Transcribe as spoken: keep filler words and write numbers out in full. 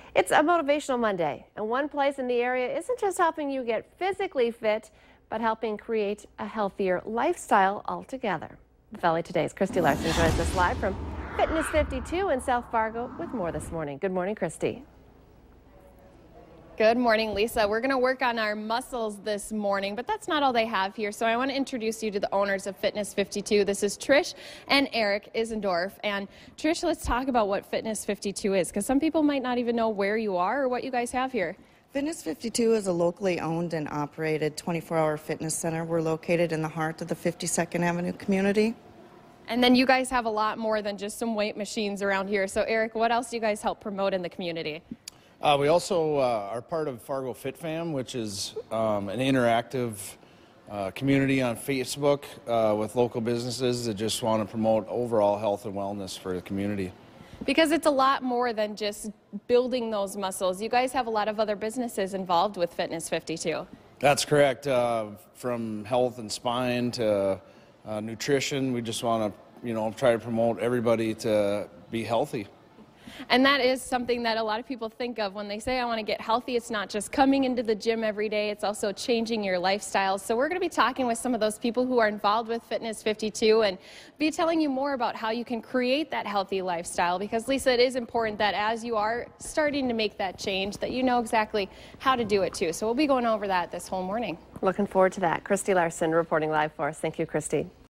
It's a motivational Monday, and one place in the area isn't just helping you get physically fit, but helping create a healthier lifestyle altogether. The Valley Today's Christy Larson joins us live from Fitness fifty-two in South Fargo with more this morning. Good morning, Christy. Good morning, Lisa. We're going to work on our muscles this morning, but that's not all they have here. So I want to introduce you to the owners of Fitness fifty-two. This is Trish and Eric Isendorf. And Trish, let's talk about what Fitness fifty-two is, because some people might not even know where you are or what you guys have here. Fitness fifty-two is a locally owned and operated twenty-four hour fitness center. We're located in the heart of the fifty-second Avenue community. And then you guys have a lot more than just some weight machines around here. So Eric, what else do you guys help promote in the community? Uh, we also uh, are part of Fargo Fit Fam, which is um, an interactive uh, community on Facebook uh, with local businesses that just want to promote overall health and wellness for the community. Because it's a lot more than just building those muscles. You guys have a lot of other businesses involved with Fitness fifty-two. That's correct. Uh, from health and spine to uh, nutrition, we just want to, you know, try to promote everybody to be healthy. And that is something that a lot of people think of when they say, I want to get healthy. It's not just coming into the gym every day, it's also changing your lifestyle. So we're going to be talking with some of those people who are involved with Fitness fifty-two and be telling you more about how you can create that healthy lifestyle. Because, Lisa, it is important that as you are starting to make that change, that you know exactly how to do it too. So we'll be going over that this whole morning. Looking forward to that. Christy Larson reporting live for us. Thank you, Christy.